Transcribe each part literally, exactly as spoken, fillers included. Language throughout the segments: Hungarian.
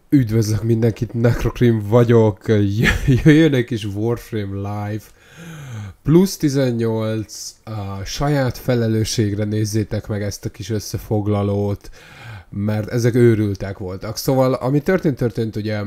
Üdvözlök mindenkit, Necrocrim vagyok, jöjjön egy kis Warframe Live, plusz tizennyolc, a saját felelősségre nézzétek meg ezt a kis összefoglalót, mert ezek őrültek voltak. Szóval, ami történt, történt ugye,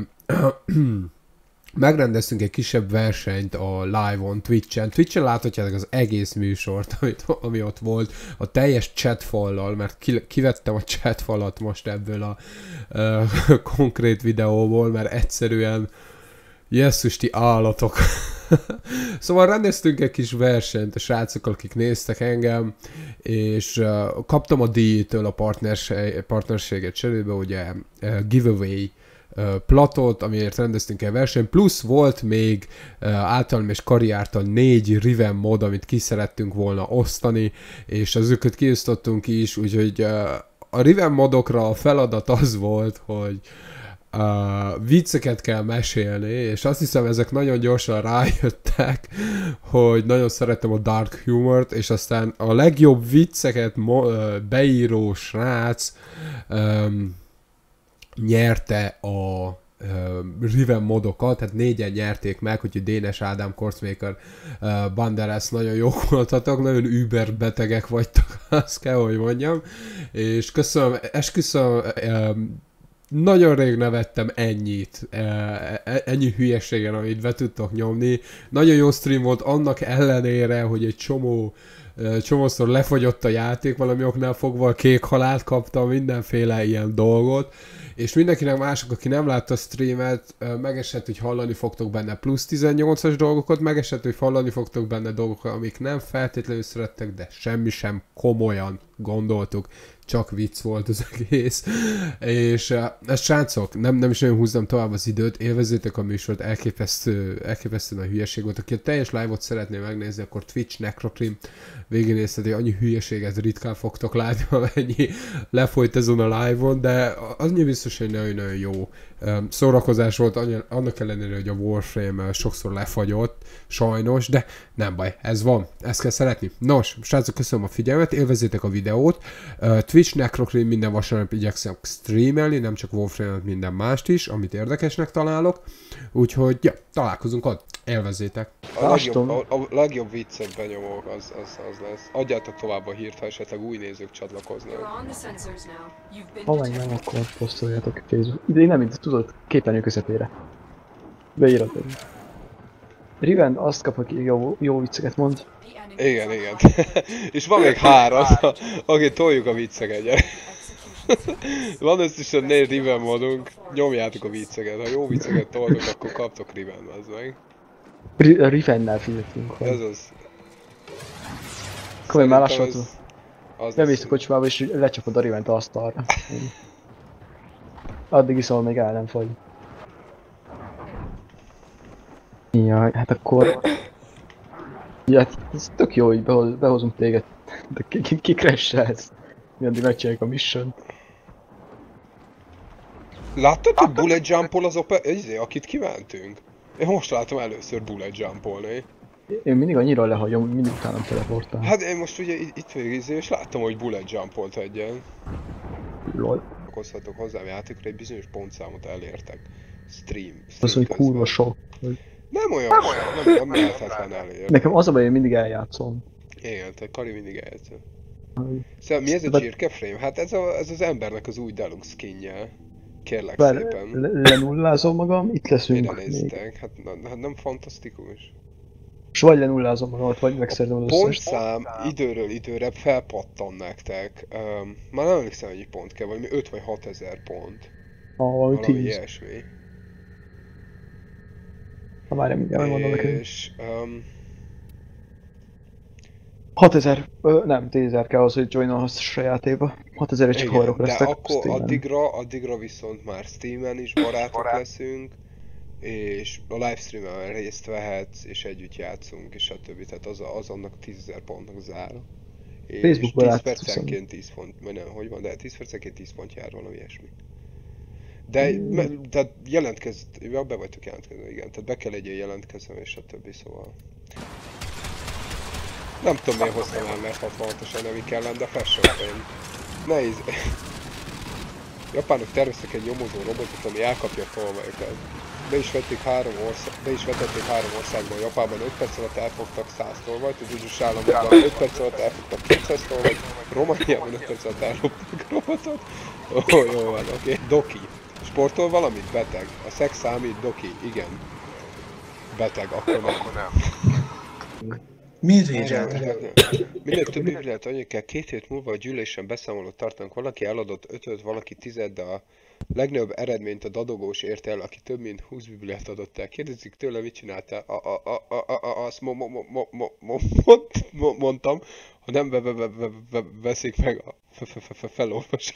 megrendeztünk egy kisebb versenyt a live-on Twitch-en. Twitch-en láthatjátok az egész műsort, amit, ami ott volt, a teljes chatfallal, mert ki, kivettem a chatfalat most ebből a uh, konkrét videóból, mert egyszerűen jesszusti állatok. Szóval rendeztünk egy kis versenyt a srácok, akik néztek engem, és uh, kaptam a díjtől a partnerség, partnerséget cserébe, ugye uh, giveaway Uh, platot, amiért rendeztünk egy versenyt, plusz volt még uh, általam és Kari által négy Riven mod, amit ki szerettünk volna osztani, és az őket kiosztottunk is, úgyhogy uh, a Riven modokra a feladat az volt, hogy uh, vicceket kell mesélni, és azt hiszem ezek nagyon gyorsan rájöttek, hogy nagyon szeretem a dark humort, és aztán a legjobb vicceket mo- uh, beíró srác um, nyerte a uh, Riven modokat, tehát négyen nyerték meg, úgyhogy Dénes Ádám, Korcmaker, uh, Banderas, nagyon jók voltatok, nagyon über betegek vagytok, azt kell, hogy mondjam, és köszönöm, esküszöm, uh, nagyon rég nevettem ennyit, uh, ennyi hülyeségen, amit be tudtok nyomni, nagyon jó stream volt, annak ellenére, hogy egy csomó Uh, csomószor lefogyott a játék, valami oknál fogva, kék halált kaptam, mindenféle ilyen dolgot, és mindenkinek mások, aki nem látta a streamet, uh, megesett, hogy hallani fogtok benne plusz tizennyolcas dolgokat, megesett, hogy hallani fogtok benne dolgokat, amik nem feltétlenül szerettek, de semmi sem komolyan gondoltuk, csak vicc volt az egész. És uh, ezt srácok, nem, nem is nagyon húzzam tovább az időt, élvezzétek a műsort, elképesztő, elképesztően a hülyeség volt. Aki a teljes live-ot szeretné megnézni, akkor Twitch Necrocrim végignézheti, annyi hülyeséget ritkán fogtok látni, amennyi lefolyt ezen a live-on, de annyi biztos, hogy nagyon-nagyon jó um, szórakozás volt, annak ellenére, hogy a Warframe uh, sokszor lefagyott, sajnos, de nem baj, ez van, ezt kell szeretni. Nos, srácok, köszönöm a figyelmet, élvezzétek a videót, uh, Twitch Necrocrim minden vasárnap igyekszem streamelni, nem csak Warframe-et, minden mást is, amit érdekesnek találok, úgyhogy, ja, találkozunk ott, élvezzétek. A legjobb, a, a legjobb viccet benyomok, az, az, az lesz. Adjátok tovább a hírt, ha esetleg új nézők csatlakoznak. Ha meg nem, akkor posztoljátok a Facebook. De én nem, mint tudod, képernyő közepére. Beíratod. Riven azt kap, aki jó, jó vicceket mond. Igen, igen. És van még három, aki toljuk a vicceket, gyere. Van összesen négy Riven modunk, nyomjátok a vicceket. Ha jó vicceket toltok, akkor kaptok Riven, az meg. A Rivennel fizetünk. Ez az. Akkor már lassan bemész a kocsmába és lecsapod a Rivent a asztalra. Addig iszol, még el nem fogy. Jaj, hát akkor... Ja, hát ez tök jó, hogy behoz, behozunk téged. De ki, ki, ki crashelsz? Mi addig megcsináljuk a mission. Láttad, hogy bullet jumpol az oper... Izé, akit kívántünk? Én most látom először bullet jumpolni. Én mindig annyira lehagyom, hogy mindig utánam teleportál. Hát én most ugye itt vagyok izé, és láttam, hogy bullet jumpolt egyen. Lol. Okozhatok hozzám játékra, egy bizonyos pontszámot elértek. Stream. stream az, hogy kurva sok. Nem olyan sok, nem, nem lehetetlen elérni. Nekem az a baj, én mindig eljátszom. Igen, te Kari mindig eljátszom. Szóval mi ez a Csirke Frame? Hát ez, a, ez az embernek az új deluxe skinje. Kérlek Bár szépen. Le, lenullázom magam, itt leszünk. Mire néztek? Hát, hát nem fantasztikus. És vagy lenullázom magam, vagy megszerzem az összes. Pontszám időről időre felpattan nektek. Um, már nem emlékszem, hogy pont kell, valami öt vagy hat ezer pont. Ah, valami valami tíz. ilyesmi. Ha már nem mindjárt megmondom neked. És... Um, hatezer, nem, tízezer kell az, hogy joinolhass a sajátéba. hatezer csak hajrok lesznek. De akkor addigra, addigra viszont már Steamen is barátok Barát. leszünk. És a livestreamen részt vehetsz, és együtt játszunk, és stb. Tehát az, az annak tízezer pontnak zár. És tíz percenként tíz pont, vagy nem, hogy van, de tíz percenként tíz pont jár, valami ilyesmi. De, mm. me, tehát jelentkezz, ja, be vagytok jelentkezve, igen, tehát be kell legyél jelentkezve, és stb. Szóval... Nem tudom, miért hoztam el, mert hatvanhatosan nem kell lenni, de Fashion Frame. Nehéz. Japánok terveztek egy nyomozó robotot, ami elkapja a tolvajokat. Be is vették három ország, be is vetették három országban, Japánban öt perc alatt elfogtak száz tolvajt, az Egyesült Államokban öt perc alatt elfogtak kétszáz tolvajt, Romániában öt perc alatt elfogtak robotot. Ó, oh, jó van, oké. Okay. Doki. Sportol valamit? Beteg. A szex számít? Doki. Igen. Beteg, akkor nem. Akkor nem. Miért régyeltek? Minél több bibliát annyi kell, két hét múlva a gyűlésen beszámolót tartanak, valaki eladott ötöt, valaki tized, de a legnagyobb eredményt a dadogós ért el, aki több mint húsz bibliát adott el. Kérdezik tőle, mit csináltál? A, a, a, a, a, azt mo, mo, mo, mo, mo, mo, mo, mondtam, ha nem be, be, be, be, be, veszik meg, a fe, fe, fe, fe, felolvasom.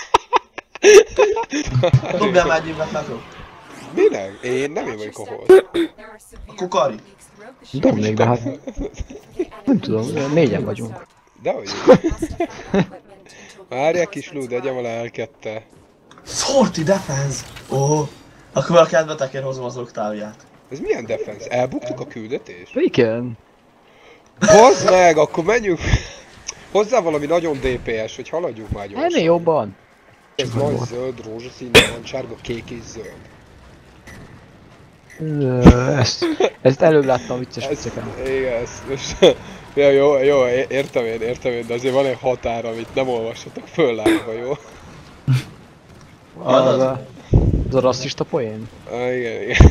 Dobjál már egy évet, látom. Minek? Én nem én vagyok ahol. Akkor Kari. Dobnék, de hát... Nem tudom, négyen vagyunk. Dehogy. Várják kis lúd, egyem alá elkette. Forti defense! Ó, oh. Akkor a kedvetekért hozom az oktáviát. Ez milyen defense? Elbuktuk a küldetést? Igen. Bazd meg, akkor menjünk. Hozzá valami nagyon dé pé es, hogy haladjuk már gyorsan. Ennél jobban. Ez nagy zöld, rózsaszín, narancsárga, kék és zöld. Ezt, ezt előbb láttam vicces vicceken. Igen, ezt most... Ja, jó, jó, értem én, értem én, de azért van egy határ, amit nem olvassatok föl lábba, jó? Az a, az a rasszista poén? Ah, igen, igen.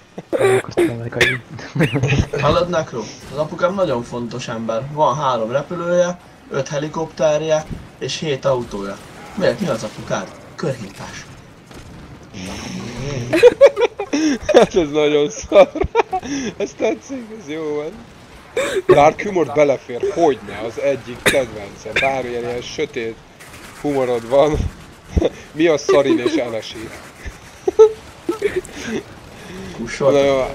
Hallod, Nekro? Az apukám nagyon fontos ember. Van három repülője, öt helikopterje és hét autója. Miért? Mi az apukád? Körhintás. Hát ez nagyon szar. Ez tetszik, ez jó van. Dark humor belefér, hogyne, az egyik kedvencem. Bármilyen ilyen sötét humorod van. Mi a szarin és elesi? Kussol.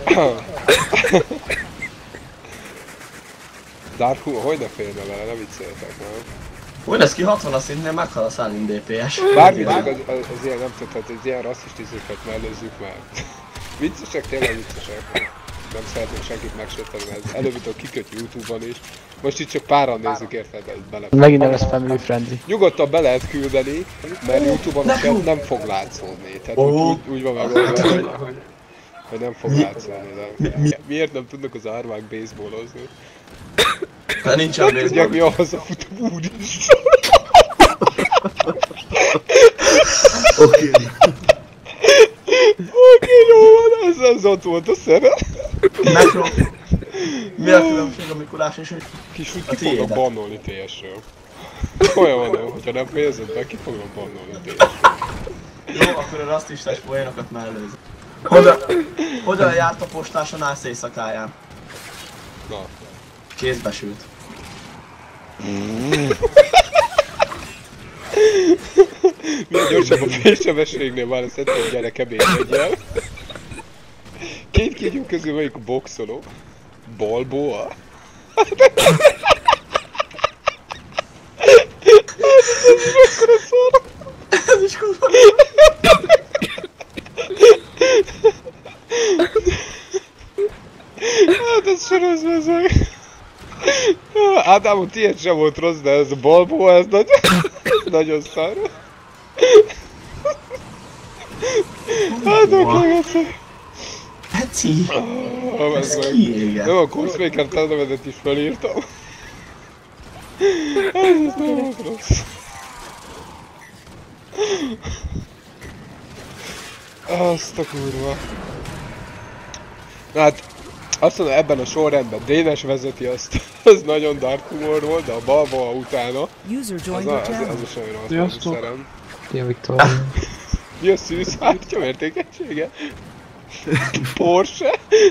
Dark humor, hogy ne félne vele, ne vicceljetek, nem? Úgy lesz ki hatvan a szintnél meghal a Szálin dé pé es. Bármit az, az, az ilyen nem tudhat, az ilyen rasszistizőket mellőzzük már. Viccesek, tényleg viccesek. Nem szeretnék senkit megsérteni, mert előbb-utóbb kiköt YouTube-on is. Most itt csak páran nézzük, érted? Bele. Megint nem lesz family friendly. Nyugodtan be lehet küldeni, mert YouTube-on nem, nem fog látszódni. Tehát úgy, úgy, úgy van megoldva, hogy, hogy nem fog látszódni. De miért nem tudnak az árvák baseballozni? De nincs a baseball. Tudják mi a hazafutom, úristen! Oké. Oké, jó van, ez, ez ott volt a szeret. Nekro. Mi a különbség a Mikulás és Kis úgy ki fognak bannolni té es-ről. Olyan van, nem? Hogyha nem fejezed be, ki fognak bannolni té es-ről. Jó, akkor a rasszistás poénokat mellőzöm. Hogyan, hogyan járt a postás a nász éjszakáján? Na. Kézbesült. Milyen gyorsabb a félsebességnél már ezt egy gyerek ebédjegyel. Két kígyó közül melyik boxoló? Balboa? Ez is kurva. Hát ez se rossz mezeg. Ádámon tiéd sem volt rossz, de ez a Balboa, ez nagy... nagyon szar. Hát oké, egyszer. Eci! Ez kiégett. Jó, a Coursemaker telenevedet is felírtam. Ez nem volt rossz. Azt a kurva. Hát, azt mondom, ebben a sorrendben Dénes vezeti azt, az nagyon dark humor volt, de a Balboa utána, az a, az, az a sajnos azt szerem. Szia Viktor. Mi a szűzhártya mértékegysége? Porsche?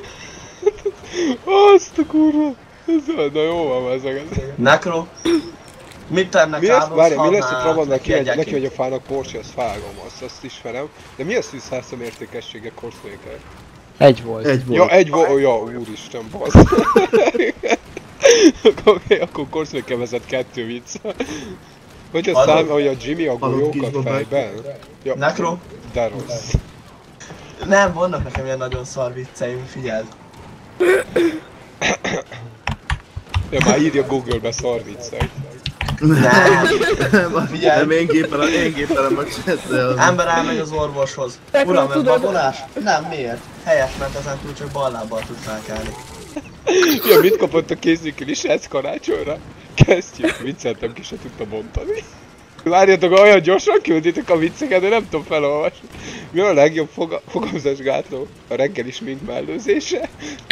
Azt a kurva! Ez na jó van ezek. Nekro. Mit tennek mi lesz, várj, mi lesz itt Rabannak ki, neki, neki vagy a fának Porsche, azt vágom, azt, azt ismerem. De mi a szűzhártya mértékegysége Coursemaker? Egy volt. Egy volt. Ja, egy volt, ja, úristen, basz. Oké, akkor Coursemaker vezet kettő vicc. Hogy a szám, hogy a Jimmy a golyókat fejben? Ja, Nekro? de rossz. Nem, vannak nekem ilyen nagyon szar vicceim, figyeld. Ja, már írja Google-be szar viccek. Nem. Figyelj. Nem, én gépelem, én gépelem a csetre. Ember elmegy az orvoshoz. Uram, ön babonás? Nem, miért? Helyes, mert ezentúl csak bal lábbal tud felkelni. Ja, mit kapott a kéznyikli srác karácsonyra? Kezdjük, vicceltem, ki se tudta bontani. Várjatok, olyan gyorsan külditek a vicceket, de nem tudom felolvasni. Mi a legjobb foga fogamzásgátló? A reggeli smink mellőzése?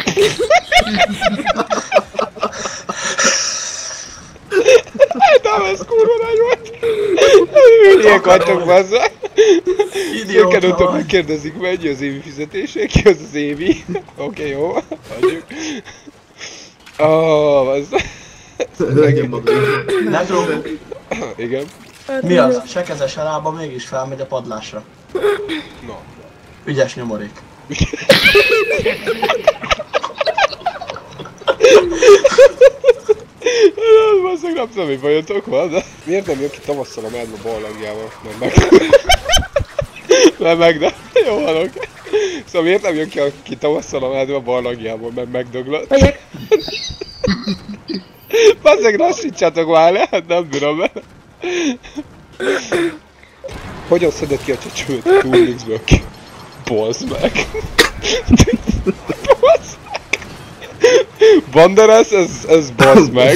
Nem, ez kurva nagy volt! Hülyék vagytok, bazzá! Őket utána megkérdezik, mennyi az évi fizetésé, ki az az évi? Oké, jó, adjuk. Ó, bazzá! Negro, Igen. mi az? Se keze, se lába, mégis felmegy a padlásra. No. Ügyes nyomorék. Basszak, nem tudom, mi bajotok van, de... Miért nem jön ki tavasszal a medve barlangjával? Mert meg... Mert meg, de... Jó van, oké. Szóval miért nem jön ki, a, ki tavasszal a medve barlangjából, mert megdöglött? Megyek. Basszak, lassítsátok már le, hát nem bírom vele. Hogyan szedett ki a csecsőt a Toolmixből ki? Bazd meg! Bazd meg! Banderas, ez, ez bazd meg!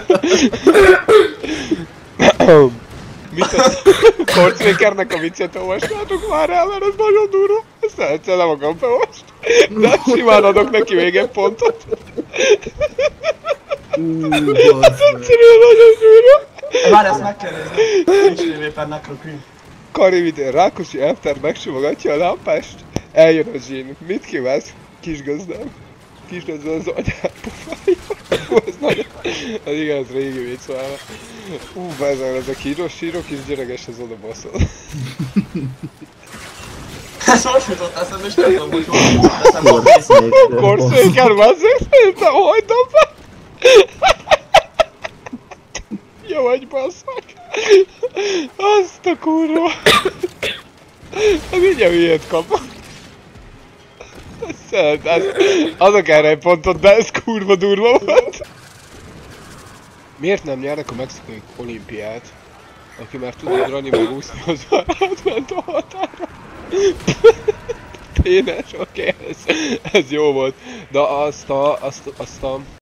Mit a Korcvékernek a viccet olvasnátok már el, mert ez nagyon durva. Ezt egyszer nem akarom felolvasni. De simán adok neki még egy pontot. Ez egyszerűen nagyon durva. Várj, ezt meg kell nézni. Nincs tévében Necroqueen. Karibidén Rákosi elvtár megsimogatja a lámpást. Eljön a zsín. Mit kívánsz, kisgazdám? Kisgazdám az anyád pofája. Ez nagyon... Ez igen, ez régi vicc már. Ú, bezzeg, ez a kíros, sírok és gyereges az oda baszol. Ez most jutott eszembe, és nem tudom, hogy hol jutott eszembe a készítmény. Korszéken, bazzeg, szerintem hagytam fel. Jó vagy, basszak! Azt a kurva! Ez így a hülyét kap. Szeret, ez... Adok erre egy pontot, de ez kurva durva volt. Miért nem nyernek a mexikai olimpiát? Aki már tud ugrani meg úszni, az már átment a határa. Pénes, oké, okay, ez, ez jó volt. De azt a... azt, azt a...